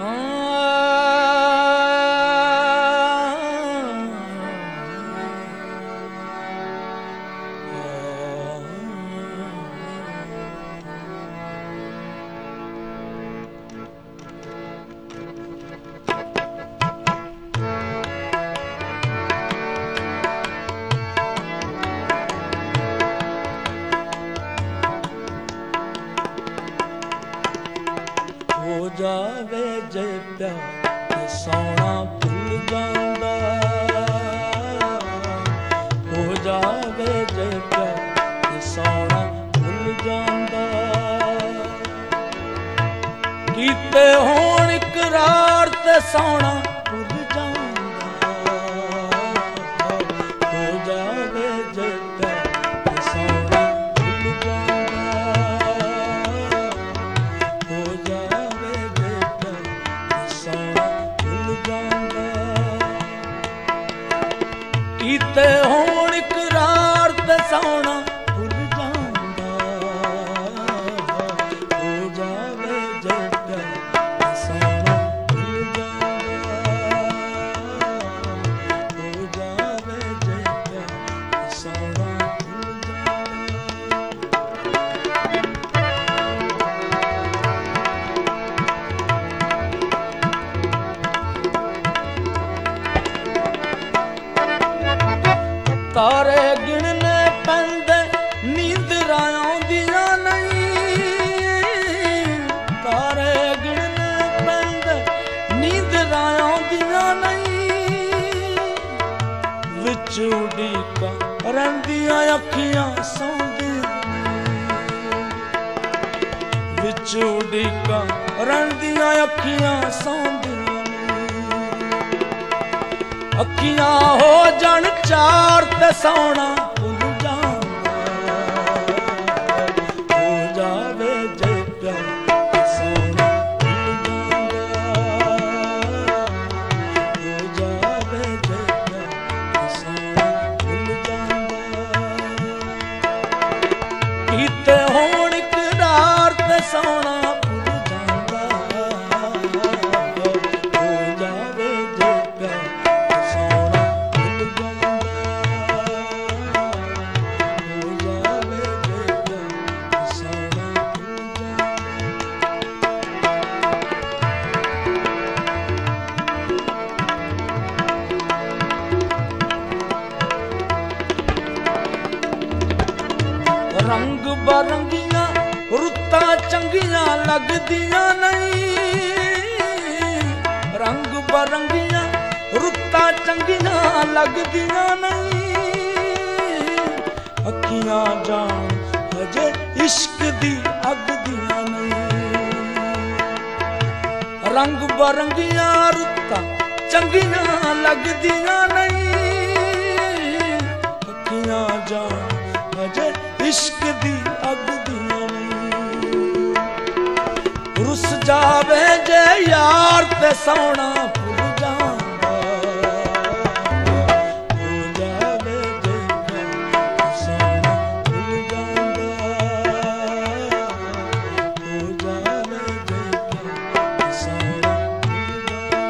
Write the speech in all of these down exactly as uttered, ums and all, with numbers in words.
जावे जय प्यार सोना भुल जांदा, हो जावे जय प्यार सोना भुल जांदा। कीते होण इकरार ते सोना भुल जांदा, हो जावे जय प्यार सोना भुल जांदा, हो जावे कीते होण इकरार ते सोना भुल जांदा, हो जावे जय प्यार सोना भुल जांदा, हो जावे जय प्यार सोना भुल तारे गिनने पैंदे नींदरां आउंदियां नहीं, तारे गिनने पैंदे नींदरां आउंदियां नहीं। विच उड़ीकां रहिंदियां अखियां सौंदियां नहीं, विच उड़ीकां रहिंदियां अखियां सौंदियां। अखियां हो जान चार ते सोना भुल जांदा, हो जावे जय प्यार सोना भुल जांदा, हो जावे जय प्यार सोना भुल जांदा। कीते होण इकरार ते सोना भुल जांदा, हो जावे जय प्यार रंग बरंगियां रुत्तां चंगियां लगदियां नहीं, रंग बरंगियां रुत्तां चंगियां लगदियां नहीं। अखियां जान अजे इश्क दी अग दियां नहीं, रंग बरंगियां रुत्तां चंगियां लगदियां नहीं। अखियां जान अजे इश्क दी अग दियां नहीं। रुस जावे जे यार ते सोना भुल जांदा, हो जावे जे प्यार सोना भुल जांदा, हो जावे जे प्यार सोना भुल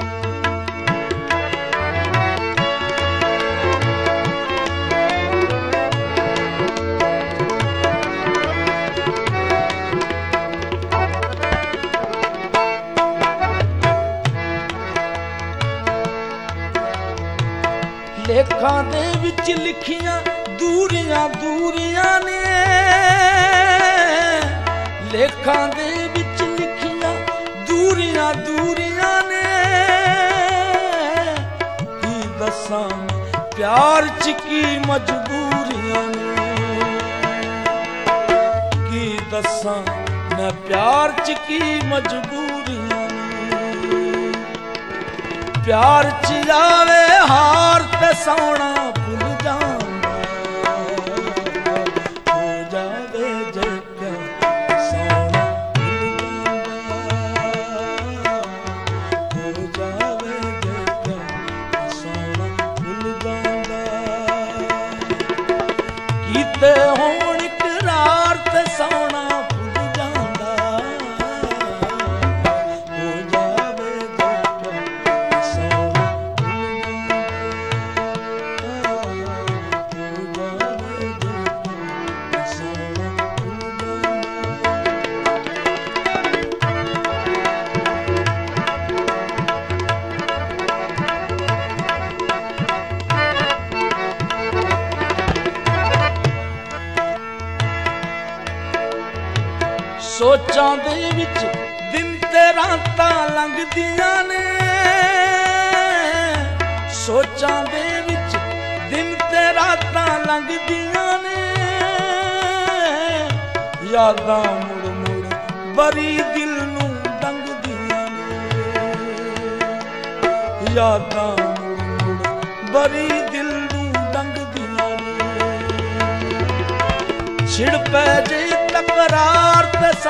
लेखां दे विच लिखियां दूरियां दूरियां ने, लेखां दे विच लिखियां दूरियां दूरियां ने। की दसां प्यार च की मजबूरियां ने, की दसां मैं प्यार च की मजबूरियां ने। प्यार च आवे हार ते सोना भुल जांदा, हो जावे जय प्यार सोना भुल जांदा, हो जावे जय प्यार सोना भुल जांदा। कीते होण इकरार ते सोना भुल जांदा, हो जावे सोचां दे विच दिन ते रातां लंघदियां ने, सोचां दे विच दिन ते रातां लंघदियां ने, यादां मुड़ मुड़ बरी दिल नूं डंगदियां ने, यादां मुड़ मुड़ बरी दिल नूं डंगदियां ने। छिड़ पै जे तकरार ते